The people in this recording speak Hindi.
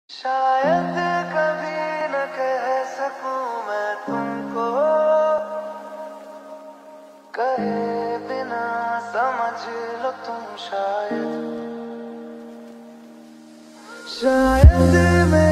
शायद कभी न कह सकूं मैं तुमको, कहे बिना समझ लो तुम शायद। शायद मैं